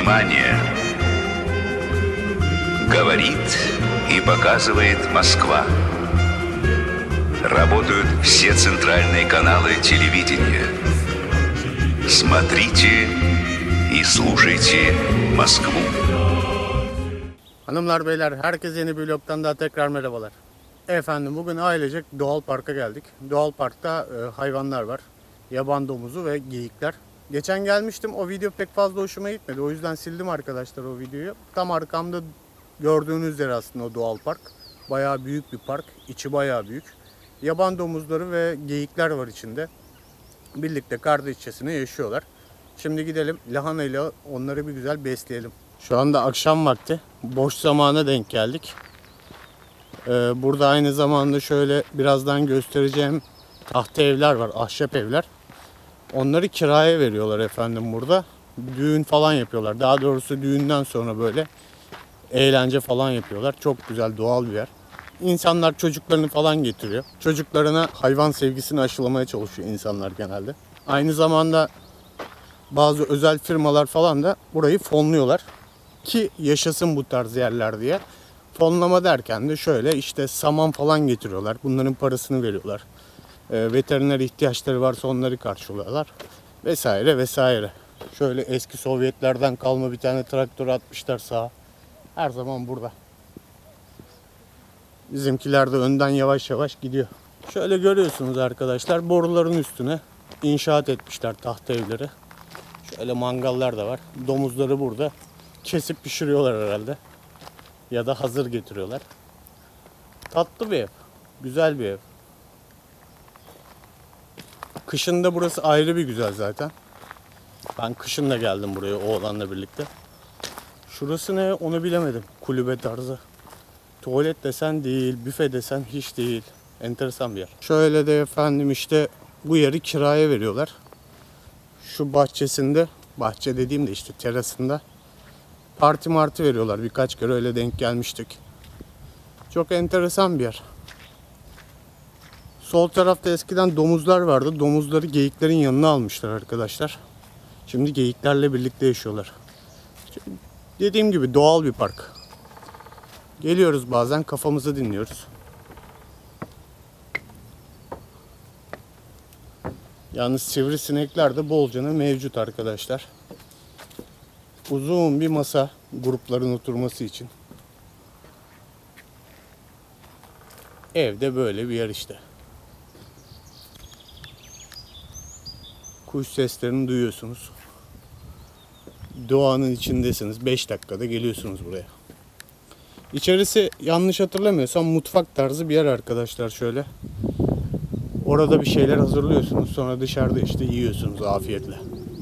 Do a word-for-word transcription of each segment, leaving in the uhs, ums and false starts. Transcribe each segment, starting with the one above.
Внимание! Говорит и показывает Москва. Работают все центральные каналы телевидения. Смотрите и слушайте Моskvu. Hanımlar beyler, herkese yeni bir vlogdan daha tekrar merhabalar. Efendim bugün ailecek doğal parka geldik. Doğal parkta e, hayvanlar var. Yaban domuzu ve geyikler. Geçen gelmiştim, o video pek fazla hoşuma gitmedi. O yüzden sildim arkadaşlar o videoyu. Tam arkamda gördüğünüz yer aslında o doğal park. Bayağı büyük bir park. İçi bayağı büyük. Yaban domuzları ve geyikler var içinde. Birlikte kardeşçesine yaşıyorlar. Şimdi gidelim lahana ile onları bir güzel besleyelim. Şu anda akşam vakti. Boş zamana denk geldik. Ee, burada aynı zamanda şöyle birazdan göstereceğim tahta evler var. Ahşap evler. Onları kiraya veriyorlar efendim burada. Düğün falan yapıyorlar. Daha doğrusu düğünden sonra böyle eğlence falan yapıyorlar. Çok güzel, doğal bir yer. İnsanlar çocuklarını falan getiriyor. Çocuklarına hayvan sevgisini aşılamaya çalışıyor insanlar genelde. Aynı zamanda bazı özel firmalar falan da burayı fonluyorlar. Ki yaşasın bu tarz yerler diye. Fonlama derken de şöyle işte saman falan getiriyorlar. Bunların parasını veriyorlar. E, veteriner ihtiyaçları varsa onları karşılıyorlar. Vesaire vesaire. Şöyle eski Sovyetlerden kalma bir tane traktör atmışlar sağa. Her zaman burada. Bizimkiler de önden yavaş yavaş gidiyor. Şöyle görüyorsunuz arkadaşlar, boruların üstüne inşaat etmişler tahta evleri. Şöyle mangallar da var. Domuzları burada kesip pişiriyorlar herhalde. Ya da hazır getiriyorlar. Tatlı bir ev. Güzel bir ev. Kışında burası ayrı bir güzel zaten. Ben kışın da geldim buraya oğlanla birlikte. Şurası ne onu bilemedim. Kulübe tarzı. Tuvalet desen değil, büfe desen hiç değil. Enteresan bir yer. Şöyle de efendim işte bu yeri kiraya veriyorlar. Şu bahçesinde, bahçe dediğimde işte terasında parti martı veriyorlar. Birkaç kere öyle denk gelmiştik. Çok enteresan bir yer. Sol tarafta eskiden domuzlar vardı. Domuzları geyiklerin yanına almışlar arkadaşlar. Şimdi geyiklerle birlikte yaşıyorlar. Dediğim gibi doğal bir park. Geliyoruz bazen, kafamızı dinliyoruz. Yalnız sivrisinekler de bolcana mevcut arkadaşlar. Uzun bir masa grupların oturması için. Evde böyle bir yer işte. Kuş seslerini duyuyorsunuz. Doğanın içindesiniz. beş dakikada geliyorsunuz buraya. İçerisi yanlış hatırlamıyorsam mutfak tarzı bir yer arkadaşlar şöyle. Orada bir şeyler hazırlıyorsunuz. Sonra dışarıda işte yiyorsunuz afiyetle.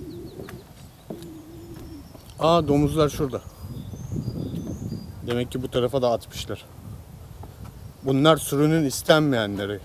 Aa, domuzlar şurada. Demek ki bu tarafa da atmışlar. Bunlar sürünün istenmeyenleri.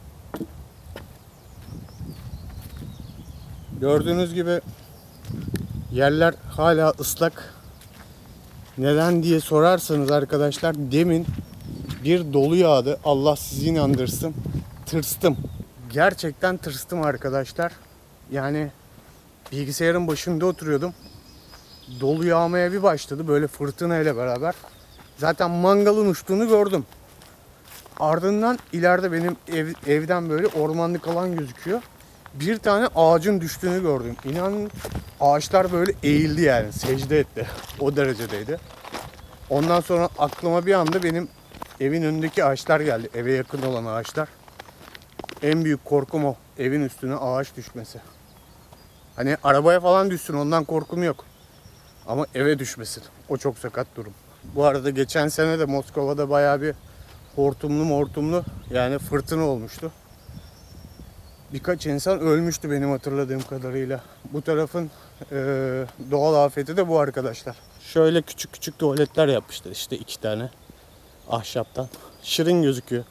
Gördüğünüz gibi yerler hala ıslak. Neden diye sorarsanız arkadaşlar, demin bir dolu yağdı. Allah sizi inandırsın. Tırstım. Gerçekten tırstım arkadaşlar. Yani bilgisayarın başında oturuyordum. Dolu yağmaya bir başladı böyle fırtına ile beraber. Zaten mangalın uçtuğunu gördüm. Ardından ileride benim ev, evden böyle ormanlık alan gözüküyor. Bir tane ağacın düştüğünü gördüm. İnanın ağaçlar böyle eğildi yani. Secde etti. O derecedeydi. Ondan sonra aklıma bir anda benim evin önündeki ağaçlar geldi. Eve yakın olan ağaçlar. En büyük korkum o. Evin üstüne ağaç düşmesi. Hani arabaya falan düşsün, ondan korkum yok. Ama eve düşmesin. O çok sakat durum. Bu arada geçen sene de Moskova'da bayağı bir hortumlu mortumlu yani fırtına olmuştu. Birkaç insan ölmüştü benim hatırladığım kadarıyla. Bu tarafın e, doğal afeti de bu arkadaşlar. Şöyle küçük küçük tuvaletler yapmışlar işte iki tane ahşaptan. Şirin gözüküyor.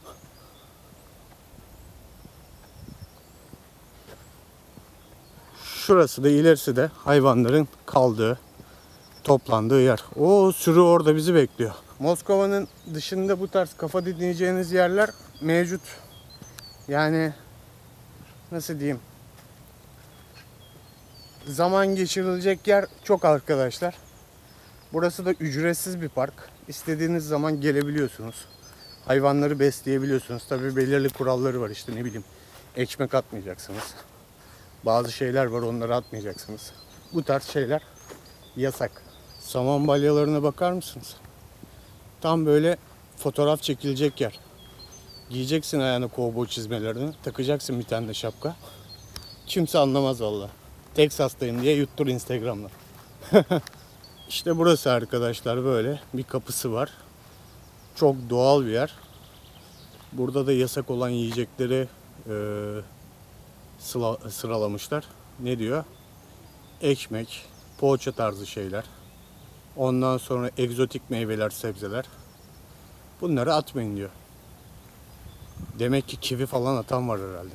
Şurası da ilerisi de hayvanların kaldığı, toplandığı yer. O sürü orada bizi bekliyor. Moskova'nın dışında bu tarz kafa dinleyeceğiniz yerler mevcut. Yani nasıl diyeyim? Zaman geçirilecek yer çok arkadaşlar. Burası da ücretsiz bir park. İstediğiniz zaman gelebiliyorsunuz. Hayvanları besleyebiliyorsunuz. Tabii belirli kuralları var, işte ne bileyim. Ekmek atmayacaksınız. Bazı şeyler var, onları atmayacaksınız. Bu tarz şeyler yasak. Saman balyalarına bakar mısınız? Tam böyle fotoğraf çekilecek yer. Giyeceksin ayağına kovboy çizmelerini. Takacaksın bir tane de şapka. Kimse anlamaz valla. Texas'tayım diye yuttur Instagram'da. İşte burası arkadaşlar, böyle bir kapısı var. Çok doğal bir yer. Burada da yasak olan yiyecekleri e, sıla, sıralamışlar. Ne diyor? Ekmek, poğaça tarzı şeyler. Ondan sonra egzotik meyveler, sebzeler. Bunları atmayın diyor. Demek ki kivi falan atan var herhalde.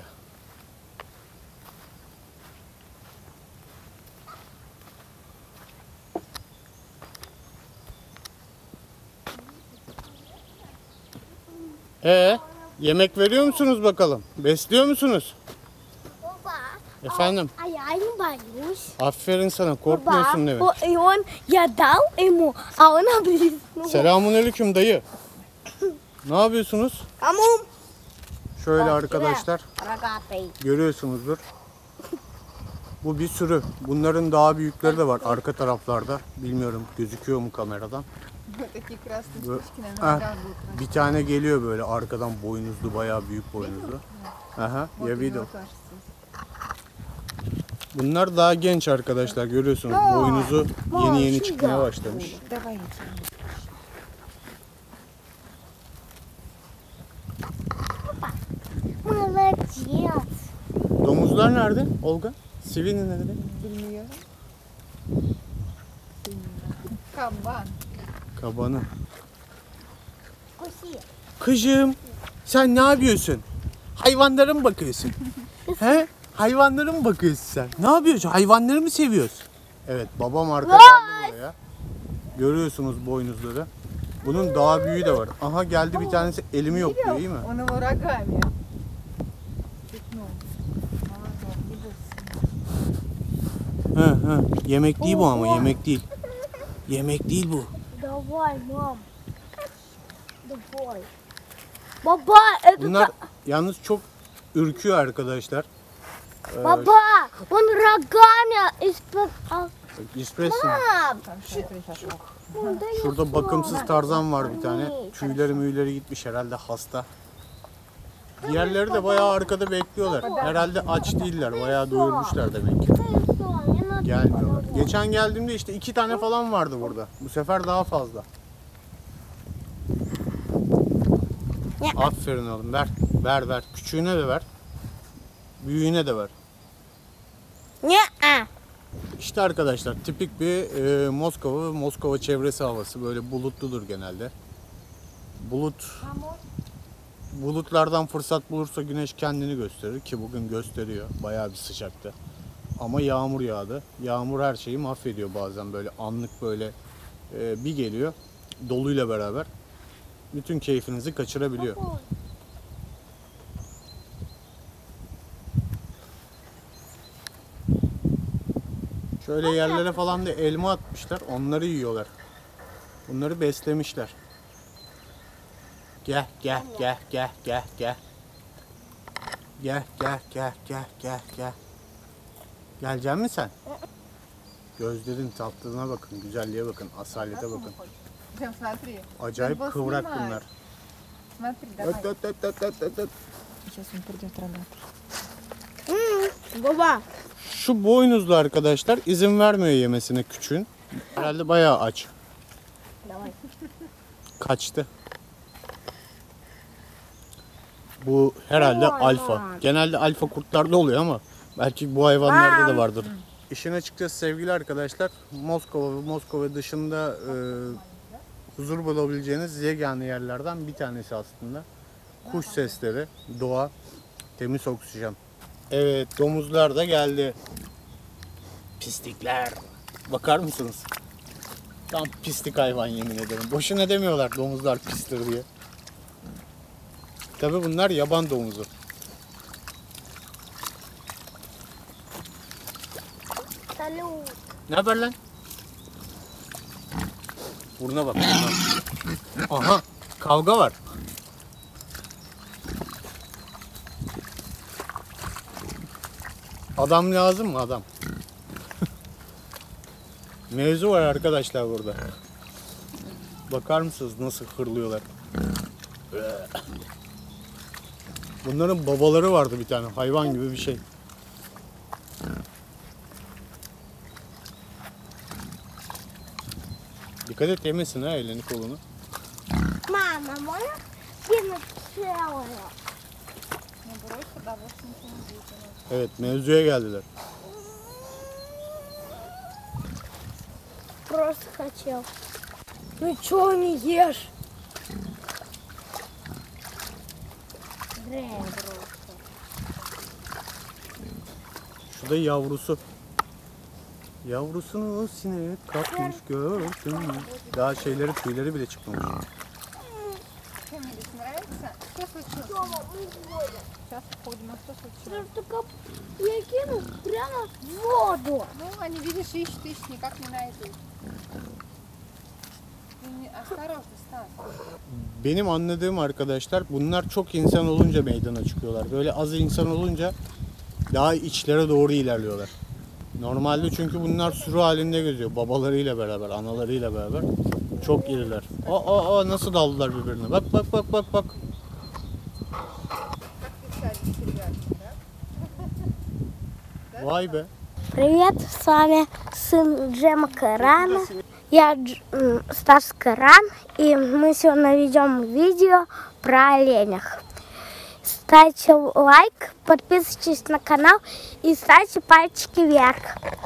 Ee, yemek veriyor musunuz bakalım? Besliyor musunuz? Baba. Efendim? Ayahnya bagus. Aferin sana, Baba, korkmuyorsun demek. o Iwan ya tahu emo. Awan beli. Selamünaleyküm dayı. Ne yapıyorsunuz? Kamu. Şöyle arkadaşlar, Ragate. görüyorsunuzdur. Bu bir sürü. Bunların daha büyükleri de var arka taraflarda. Bilmiyorum gözüküyor mu kameradan. Такие красные Бö- штучки, наверное, Ah, ногах будут. bir tane geliyor böyle arkadan, boynuzlu, bayağı büyük boynuzlu. Aha, Вот ya у video. него тоже здесь. Bunlar daha genç arkadaşlar, görüyorsunuz. Boynuzu yeni yeni çıkmaya başlamış. Давай. Молодец. Domuzlar nerede Olga? Sivini nerede? Bilmiyorum. Кабан. Kabanı. Вкуси. Kızım, sen ne yapıyorsun? Hayvanlara mı bakıyorsun? He? Hayvanlara mı bakıyorsun sen? Ne yapıyorsun? Hayvanları mı seviyorsun? Evet, babam arka geldi buraya. Görüyorsunuz boynuzları. Bunun daha büyüğü de var. Aha geldi bir tanesi, elimi yokluyor, iyi mi? Он его рогами. Пикнул. Молодец, не бойся. Hı hı. Yemek değil bu ama, yemek değil. Yemek değil bu. Давай, мам. Давай. Baba, это Bunlar yalnız çok ürküyor arkadaşlar. Ee, Baba, он рогами из-под... А, İspresso. Мам, Там смотри, сейчас. ну, дай я Şurada bakımsız съем. tarzan var bir tane. Tüyleri müyleri gitmiş herhalde, hasta. Diğerleri de bayağı arkada bekliyorlar. Herhalde aç değiller. Bayağı doyurmuşlar demek ki. Дай я съем, мне надо Gelmiyorlar. поесть. Geçen geldiğimde işte iki tane falan vardı burada. Bu sefer daha fazla. Aferin oğlum, ver. Ver ver. Küçüğüne de ver. Büyüğüne de ver. Не-а. İşte arkadaşlar tipik bir e, Moskova ve Moskova çevresi havası. Böyle bulutludur genelde. Bulut bulutlardan fırsat bulursa güneş kendini gösterir ki bugün gösteriyor. Bayağı bir sıcaktı. Ama yağmur yağdı. Yağmur her şeyi mahvediyor bazen, böyle anlık böyle e, bir geliyor doluyla beraber. Bütün keyfinizi kaçırabiliyor. Şöyle yerlere falan da elma atmışlar. Onları yiyorlar. Bunları beslemişler. Gel gel gel gel gel gel. Gel gel gel gel gel gel. Gelecek misin sen? Gözlerin tatlılığına bakın, güzelliğe bakın, asalete bakın. Прям смотри. Acayip Его kıvrak снимай. bunlar. Смотри, Öt давай. öt öt öt öt öt öt. Сейчас он придет рогатый. Baba. Şu boynuzlu arkadaşlar izin vermiyor yemesine küçüğün. Herhalde bayağı aç. Давай. Kaçtı. Bu herhalde Vay alfa. vay. Genelde alfa kurtlarda oluyor ama belki bu hayvanlarda da vardır. İşin açıkçası sevgili arkadaşlar, Moskova ve Moskova dışında e, huzur bulabileceğiniz yegane yerlerden bir tanesi aslında. Kuş sesleri, doğa, temiz oksijen. Evet, domuzlar da geldi. Pislikler. Bakar mısınız? Tam pislik hayvan, yemin ederim. Boşuna demiyorlar domuzlar pistir diye. Tabii bunlar yaban domuzu. Salut. Ne haber lan? Buruna bak. Buruna. Aha, kavga var. Adam lazım mı adam? Mevzu var arkadaşlar burada. Bakar mısınız nasıl hırlıyorlar? Bunların babaları vardı bir tane, hayvan gibi bir şey. Dikkat et yemesin ha elini kolunu. Mama, можно кинуть целое? Не бойся, да, вот ничего не будет. Evet, mevzuya geldiler. Просто хотел. Ну чё не ешь? Дрянь просто. Şu da yavrusu. Yavrusunu sinek kapmış gördüm. Daha şeyleri tüyleri bile çıkmamış. Чем мне здесь нравится? Что случилось? Сейчас ходим, а что случилось? Только я кину прямо в воду. Ну, они, видишь, ищут, ищут, никак не найдут. Ты не- Осторожно, Стас. Benim anladığım arkadaşlar, bunlar çok insan olunca meydana çıkıyorlar. Böyle az insan olunca daha içlere doğru ilerliyorlar. Normalde çünkü bunlar sürü halinde geziyor. Babalarıyla beraber, analarıyla beraber. Çok iriler. Aa, aa, aa, nasıl daldılar birbirine. Bak bak bak bak bak. Как печально, серьезно, да? Vay be. Привет, с вами сын Джема Карана. Я Дж- м, Стас Каран, и мы сегодня ведем видео про оленях. Ставьте лайк, подписывайтесь на канал и ставьте пальчики вверх.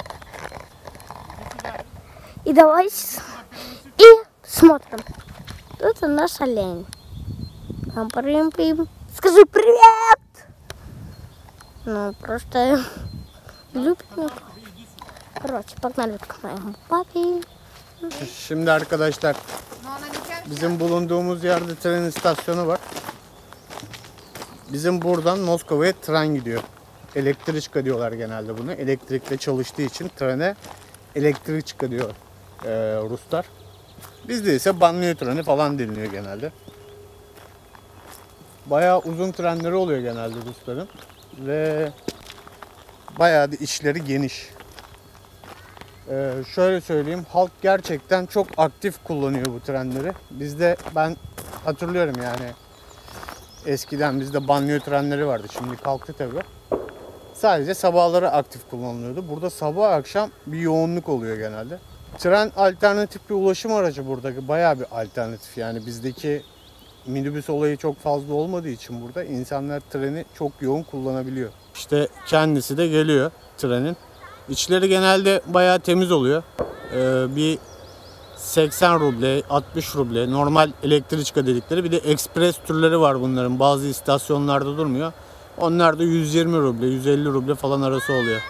И давайте с- и смотрим. Тут у нас олень. Пам-парим-пим. Скажи привет! Ну, просто любит меня. Короче, погнали к моему папе. Şimdi arkadaşlar, Но она не тянет. bizim bulunduğumuz yerde tren istasyonu var. Bizim buradan Moskova'ya tren gidiyor. Elektriçka diyorlar genelde bunu. Elektrikle çalıştığı için trene elektriçka diyor e, Ruslar. Bizde ise banliyö treni falan deniliyor genelde. Bayağı uzun trenleri oluyor genelde Rusların. Ve bayağı da işleri geniş. Ee, şöyle söyleyeyim, halk gerçekten çok aktif kullanıyor bu trenleri. Bizde ben hatırlıyorum yani eskiden bizde banliyö trenleri vardı, şimdi kalktı tabii. Sadece sabahları aktif kullanılıyordu. Burada sabah akşam bir yoğunluk oluyor genelde. Tren alternatif bir ulaşım aracı burada, bayağı bir alternatif yani bizdeki minibüs olayı çok fazla olmadığı için burada insanlar treni çok yoğun kullanabiliyor. İşte kendisi de geliyor trenin. İçleri genelde bayağı temiz oluyor. Ee, bir seksen ruble, altmış ruble, normal elektriçka dedikleri, bir de ekspres türleri var bunların. Bazı istasyonlarda durmuyor. Onlar da yüz yirmi ruble, yüz elli ruble falan arası oluyor.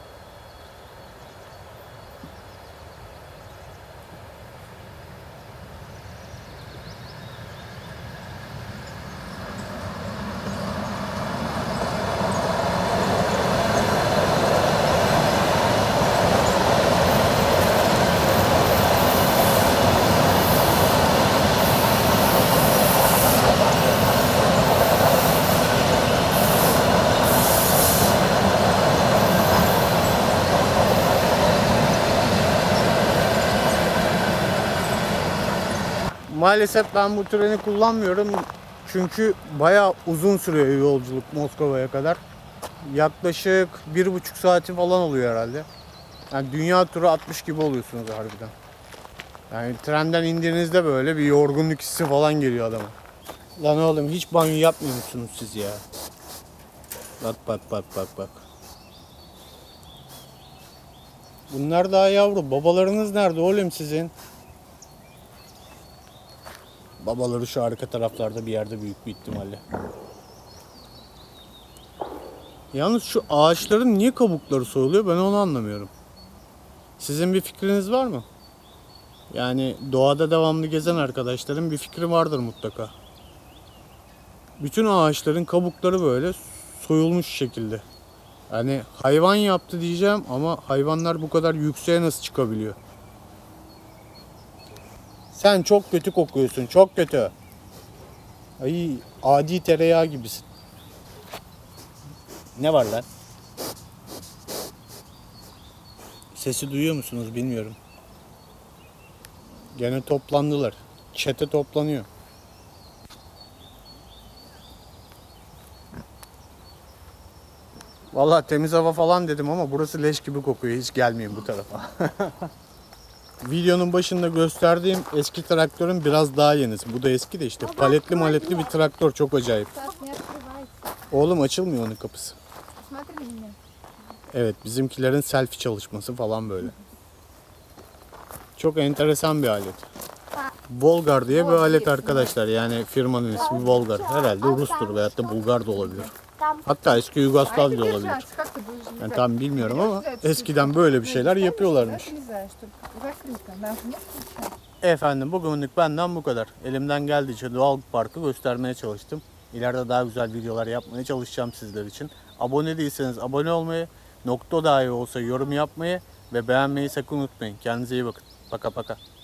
Maalesef ben bu treni kullanmıyorum. Çünkü bayağı uzun sürüyor yolculuk Moskova'ya kadar. Yaklaşık bir buçuk saati falan oluyor herhalde. Yani dünya turu atmış gibi oluyorsunuz harbiden. Yani trenden indiğinizde böyle bir yorgunluk hissi falan geliyor adama. Lan oğlum hiç banyo yapmıyor musunuz siz ya? Bak bak bak bak bak. Bunlar daha yavru. Babalarınız nerede oğlum sizin? Babaları şu arka taraflarda bir yerde büyük bir ihtimalle. Yalnız şu ağaçların niye kabukları soyuluyor ben onu anlamıyorum. Sizin bir fikriniz var mı? Yani doğada devamlı gezen arkadaşların bir fikri vardır mutlaka. Bütün ağaçların kabukları böyle soyulmuş şekilde. Yani hayvan yaptı diyeceğim ama hayvanlar bu kadar yükseğe nasıl çıkabiliyor? Sen çok kötü kokuyorsun, çok kötü. Ay, adi tereyağı gibisin. Ne var lan? Sesi duyuyor musunuz bilmiyorum. Gene toplandılar. Çete toplanıyor. Vallahi temiz hava falan dedim ama burası leş gibi kokuyor. Hiç gelmeyin bu tarafa. Videonun başında gösterdiğim eski traktörün biraz daha yenisi. Bu da eski de işte. Paletli maletli bir traktör. Çok acayip. Саш, не открывается. Oğlum açılmıyor onun kapısı. Смотри на меня. Evet, bizimkilerin selfie çalışması falan böyle. Çok enteresan bir alet. Volgar diye bir alet arkadaşlar. Yani firmanın ismi Volgar. Herhalde Rus'tur veyahut da Bulgar da olabilir. Hatta eski А Yugoslav это da olabilir. держать, как ты будешь Yani держать? tam bilmiyorum ama Держать, eskiden böyle bir şeyler yapıyorlarmış. Отрезаешь, только закрыто. Нажми включай. Efendim bugünlük benden bu kadar. Elimden geldiğince doğal parkı göstermeye çalıştım. İleride daha güzel videolar yapmaya çalışacağım sizler için. Abone değilseniz abone olmayı, nokta dahi olsa yorum yapmayı ve beğenmeyi sakın unutmayın. Kendinize iyi bakın. Paka paka.